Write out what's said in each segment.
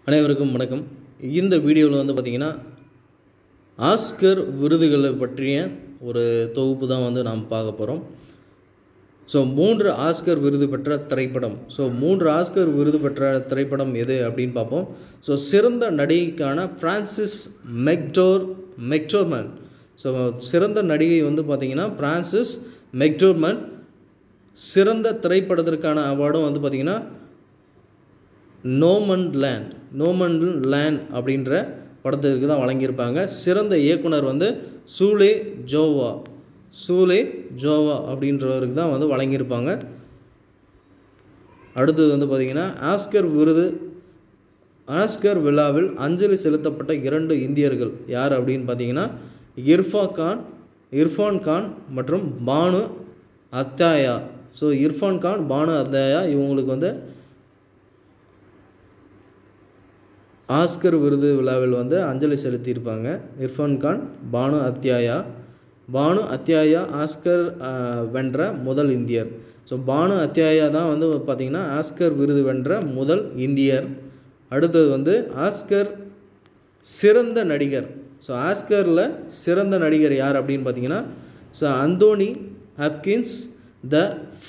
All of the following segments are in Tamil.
அனைவருக்கும் வணக்கம். இந்த வீடியோவில் வந்து பார்த்திங்கன்னா ஆஸ்கர் விருதுகளை பற்றிய ஒரு தொகுப்பு தான் நாம் பார்க்க போகிறோம். ஸோ 3 ஆஸ்கர் விருது பெற்ற திரைப்படம். 3 ஆஸ்கர் விருது பெற்ற திரைப்படம் எது அப்படின்னு பார்ப்போம். சிறந்த நடிகைக்கான ஃப்ரான்சிஸ் மெக்டோர்மண்ட். சிறந்த நடிகை வந்து பார்த்திங்கன்னா ஃப்ரான்சிஸ் மெக்டோர்மண்ட். சிறந்த திரைப்படத்திற்கான அவார்டும் வந்து பார்த்திங்கன்னா நோமன்லேண்ட் அப்படின்ற படத்திற்கு தான் வழங்கியிருப்பாங்க. சிறந்த இயக்குனர் வந்து சூலே ஜோவா அப்படின்றவருக்கு தான் வந்து வழங்கியிருப்பாங்க. அடுத்தது வந்து பார்த்திங்கன்னா ஆஸ்கர் விழாவில் அஞ்சலி செலுத்தப்பட்ட 2 இந்தியர்கள் யார் அப்படின்னு பார்த்தீங்கன்னா இர்ஃபான் கான் மற்றும் பானு அத்தாயா. இர்ஃபான் கான், பானு அத்தாயா இவங்களுக்கு வந்து ஆஸ்கர் விருது விழாவில் வந்து அஞ்சலி செலுத்தியிருப்பாங்க. இர்ஃபான் கான், பானு அத்தியாயா ஆஸ்கர் வென்ற முதல் இந்தியர். பானு அத்தியாயா தான் வந்து பார்த்திங்கன்னா ஆஸ்கர் விருது வென்ற முதல் இந்தியர். அடுத்தது வந்து ஆஸ்கர் சிறந்த நடிகர். ஆஸ்கரில் சிறந்த நடிகர் யார் அப்படின்னு பார்த்தீங்கன்னா அந்தோனி ஹாப்கின்ஸ் த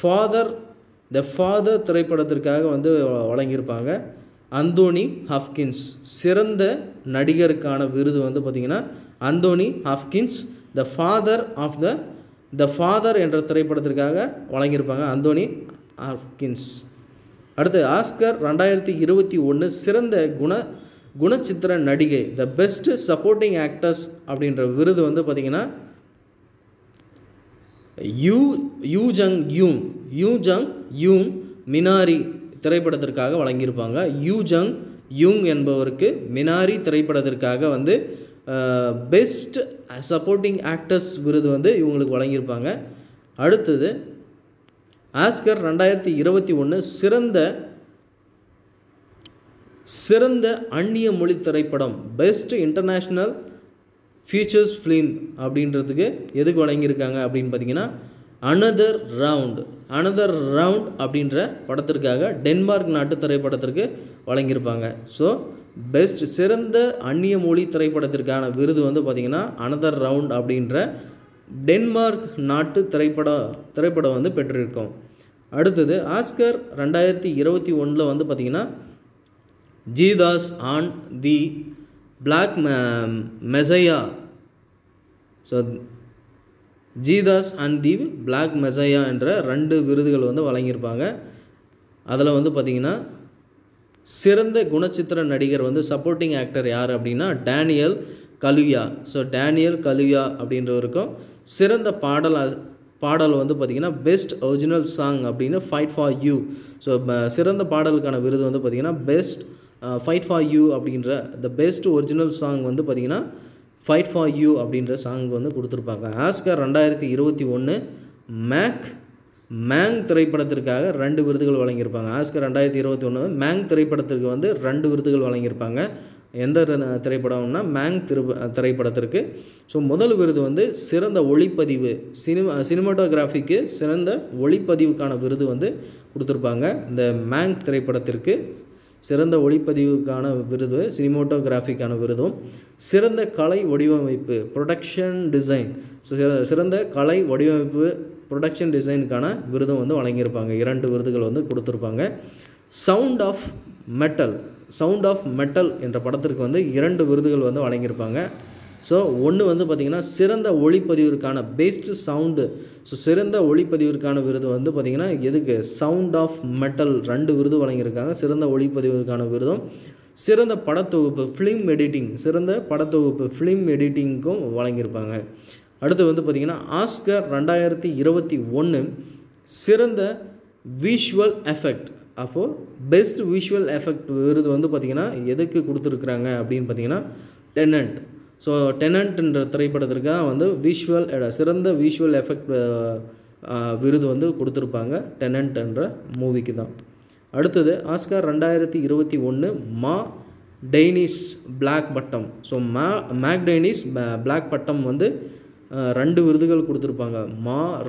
ஃபாதர் திரைப்படத்திற்காக வந்து வழங்கியிருப்பாங்க. அந்தோனி ஹாப்கின்ஸ் சிறந்த நடிகருக்கான விருது வந்து பார்த்திங்கன்னா அந்தோனி ஹாப்கின்ஸ் த ஃபாதர் என்ற திரைப்படத்திற்காக வழங்கியிருப்பாங்க அந்தோனி ஹாப்கின்ஸ். அடுத்து ஆஸ்கர் 2021 சிறந்த குணச்சித்திர நடிகை த பெஸ்ட் சப்போர்ட்டிங் ஆக்டர்ஸ் அப்படின்ற விருது வந்து பார்த்திங்கன்னா யூ ஜங் யூன் மினாரி திரைப்படத்திற்காக வழங்கியிருப்பாங்க. யூங் என்பவருக்கு மினாரி திரைப்படத்திற்காக வந்து பெஸ்ட் சப்போர்ட்டிங் ஆக்டர்ஸ் விருது வந்து இவங்களுக்கு வழங்கியிருப்பாங்க. அடுத்தது ஆஸ்கர் 2021 சிறந்த அந்நிய மொழி திரைப்படம் பெஸ்ட் இன்டர்நேஷ்னல் ஃபீச்சர்ஸ் ஃபிலிம் அப்படின்றதுக்கு எதுக்கு வழங்கியிருக்காங்க அப்படின்னு பார்த்தீங்கன்னா அனதர் ரவுண்ட் அப்படின்ற படத்திற்காக டென்மார்க் நாட்டு திரைப்படத்திற்கு வழங்கியிருப்பாங்க. பெஸ்ட் சிறந்த அந்நிய மொழி திரைப்படத்திற்கான விருது வந்து பார்த்திங்கன்னா அனதர் ரவுண்ட் அப்படின்ற டென்மார்க் நாட்டு திரைப்படம் வந்து பெற்றிருக்கோம். அடுத்தது ஆஸ்கர் 2021 வந்து பார்த்திங்கன்னா Judas and the Black Messiah. Judas and the Black Messiah என்ற 2 விருதுகள் வந்து வழங்கியிருப்பாங்க. அதில் வந்து பார்த்திங்கன்னா சிறந்த குணச்சித்திர நடிகர் வந்து சப்போர்ட்டிங் ஆக்டர் யார் அப்படின்னா டேனியல் கலுயா அப்படின்றவருக்கும் சிறந்த பாடல் வந்து பார்த்திங்கன்னா பெஸ்ட் ஒரிஜினல் சாங் அப்படின்னு ஃபைட் ஃபார் யூ. சிறந்த பாடலுக்கான விருது வந்து பார்த்திங்கன்னா பெஸ்ட் ஃபைட் ஃபார் யூ அப்படின்ற த பெஸ்ட் ஒரிஜினல் சாங் வந்து பார்த்திங்கன்னா ஃபைட் ஃபார் யூ அப்படின்ற சாங் வந்து கொடுத்துருப்பாங்க. ஆஸ்கர் 2021 மேங் திரைப்படத்திற்காக 2 விருதுகள் வழங்கியிருப்பாங்க. ஆஸ்கர் 2021 மேங் திரைப்படத்திற்கு வந்து 2 விருதுகள் வழங்கியிருப்பாங்க. எந்த திரைப்படம்னா மேங் திரைப்படத்திற்கு. முதல் விருது வந்து சிறந்த ஒளிப்பதிவு சினிமாட்டோகிராஃபிக்கு சிறந்த ஒளிப்பதிவுக்கான விருது வந்து கொடுத்துருப்பாங்க. இந்த மேங் திரைப்படத்திற்கு சிறந்த ஒளிப்பதிவுக்கான விருது சினிமோட்டோகிராஃபிக்கான விருதும் சிறந்த கலை வடிவமைப்பு ப்ரொடக்ஷன் டிசைன் சிறந்த கலை வடிவமைப்பு ப்ரொடக்ஷன் டிசைனுக்கான விருதும் வந்து வழங்கியிருப்பாங்க. 2 விருதுகள் வந்து கொடுத்துருப்பாங்க. சவுண்ட் ஆஃப் மெட்டல் என்ற படத்திற்கு வந்து 2 விருதுகள் வந்து வழங்கியிருப்பாங்க. ஒன்று வந்து பார்த்திங்கன்னா சிறந்த ஒளிப்பதிவிற்கான பெஸ்ட் சவுண்டு. சிறந்த ஒளிப்பதிவிற்கான விருது வந்து பார்த்திங்கன்னா எதுக்கு சவுண்ட் ஆஃப் மெட்டல் 2 விருது வழங்கியிருக்காங்க. சிறந்த ஒளிப்பதிவிற்கான விருதும் சிறந்த படத்தொகுப்பு ஃபிலிம் எடிட்டிங்க்கும் வழங்கியிருப்பாங்க. அடுத்து வந்து பார்த்திங்கன்னா ஆஸ்கர் 2021 சிறந்த visual effect best visual effect விருது வந்து பார்த்திங்கன்னா எதுக்கு கொடுத்துருக்குறாங்க அப்படின்னு பார்த்தீங்கன்னா டெனன்ட்ன்ற திரைப்படத்திற்காக வந்து சிறந்த விஷுவல் எஃபெக்ட் விருது வந்து கொடுத்துருப்பாங்க டெனன்ட் என்ற மூவிக்கு தான். அடுத்தது ஆஸ்கர் 2021 டெய்னிஸ் பிளாக் பட்டம். மேக்டெய்னிஸ் பிளாக் பட்டம் வந்து 2 விருதுகள் கொடுத்துருப்பாங்க.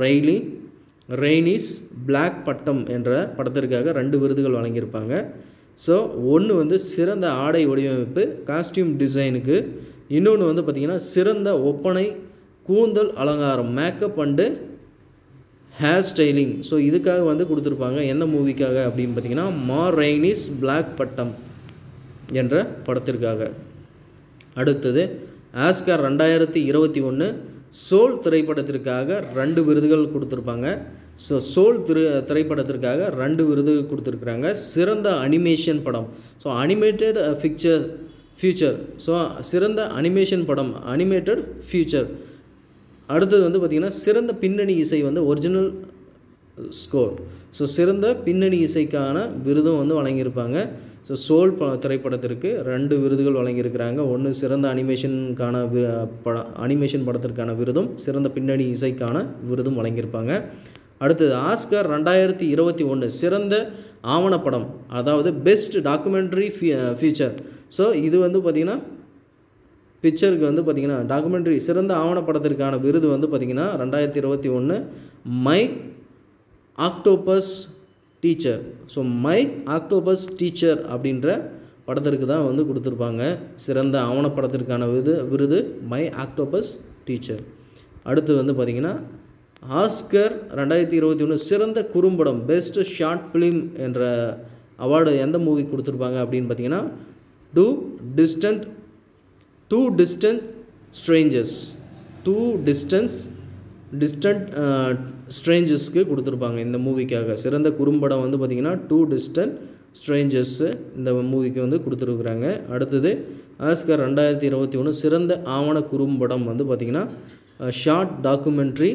ரெய்னிஸ் பிளாக் பட்டம் என்ற படத்திற்காக 2 விருதுகள் வழங்கியிருப்பாங்க. ஸோ ஒன்று வந்து சிறந்த ஆடை வடிவமைப்பு காஸ்டியூம் டிசைனுக்கு, இன்னொன்று வந்து பார்த்திங்கன்னா சிறந்த ஒப்பனை கூந்தல் அலங்காரம் makeup and hair styling. So இதுக்காக வந்து கொடுத்துருப்பாங்க. எந்த மூவிக்காக அப்படின்னு பார்த்தீங்கன்னா மா ரெய்னிஸ் பிளாக் பட்டம் என்ற படத்திற்காக. அடுத்தது ஆஸ்கார் 2021 சோல் திரைப்படத்திற்காக 2 விருதுகள் கொடுத்துருப்பாங்க. ஸோ சோல் திரைப்படத்திற்காக 2 விருதுகள் கொடுத்துருக்குறாங்க. சிறந்த அனிமேஷன் படம், ஸோ அனிமேட்டட் ஃபியூச்சர், ஸோ சிறந்த அனிமேஷன் படம் அனிமேட்டட் ஃபியூச்சர். அடுத்தது வந்து பார்த்திங்கன்னா சிறந்த பின்னணி இசை வந்து ஒரிஜினல் ஸ்கோர். ஸோ சிறந்த பின்னணி இசைக்கான விருதும் வந்து வழங்கியிருப்பாங்க. ஸோ சோல் திரைப்படத்திற்கு 2 விருதுகள் வழங்கியிருக்கிறாங்க. ஒன்று சிறந்த அனிமேஷனுக்கான அனிமேஷன் படத்திற்கான விருதும் சிறந்த பின்னணி இசைக்கான விருதும் வழங்கியிருப்பாங்க. அடுத்தது ஆஸ்கார் 2021 சிறந்த ஆவணப்படம், அதாவது பெஸ்ட் டாக்குமெண்ட்ரி ஃபீச்சர். ஸோ இது வந்து பார்த்திங்கன்னா பிக்சருக்கு வந்து பார்த்திங்கன்னா டாக்குமெண்ட்ரி சிறந்த ஆவணப்படத்திற்கான விருது வந்து பார்த்திங்கன்னா 2021 my octopus teacher. So my octopus teacher அப்படின்ற படத்திற்கு தான் வந்து கொடுத்துருப்பாங்க சிறந்த ஆவணப்படத்திற்கான விருது மை ஆக்டோபஸ் டீச்சர். அடுத்து வந்து பார்த்திங்கன்னா ஆஸ்கர் 2021 சிறந்த குறும்படம் பெஸ்ட் ஷார்ட் ஃபிலிம் என்ற அவார்டு எந்த மூவி கொடுத்துருப்பாங்க அப்படின்னு பார்த்தீங்கன்னா டூ டிஸ்டன்ட் ஸ்ட்ரேஞ்சர்ஸ்க்கு கொடுத்துருப்பாங்க. இந்த மூவிக்காக சிறந்த குறும்படம் வந்து பார்த்திங்கன்னா 2 டிஸ்டன்ட் ஸ்ட்ரேஞ்சர்ஸ் இந்த மூவிக்கு வந்து கொடுத்துருக்குறாங்க. அடுத்தது ஆஸ்கர் 2021 சிறந்த ஆவண குறும்படம் வந்து பார்த்திங்கன்னா ஷார்ட் டாக்குமெண்ட்ரி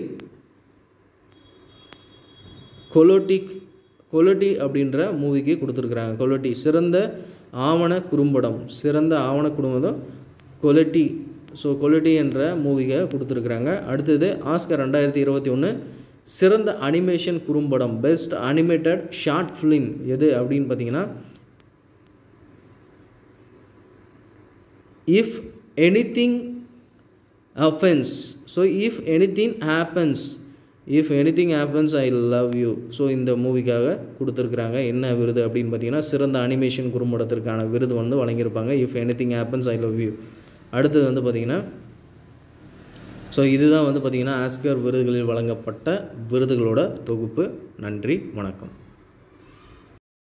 கொலோட்டி அப்படின்ற மூவிக்கு கொடுத்துருக்குறாங்க. கொலோட்டி சிறந்த ஆவண குறும்படம் கொலோட்டி. ஸோ கொலோட்டி என்ற மூவிக்கு கொடுத்துருக்குறாங்க. அடுத்தது ஆஸ்கர் 2021 சிறந்த அனிமேஷன் குறும்படம் பெஸ்ட் அனிமேட்டட் ஷார்ட் ஃபிலிம் எது அப்படின்னு பார்த்தீங்கன்னா if anything happens. So if anything happens I love you. So இந்த மூவிக்காக கொடுத்துருக்குறாங்க. என்ன விருது அப்படின்னு பார்த்தீங்கன்னா சிறந்த அனிமேஷன் குறும்படத்திற்கான விருது வந்து வழங்கியிருப்பாங்க if anything happens I love you. அடுத்தது வந்து பார்த்திங்கன்னா ஸோ இதுதான் வந்து பார்த்திங்கன்னா ஆஸ்கர் விருதுகளில் வழங்கப்பட்ட விருதுகளோட தொகுப்பு. நன்றி, வணக்கம்.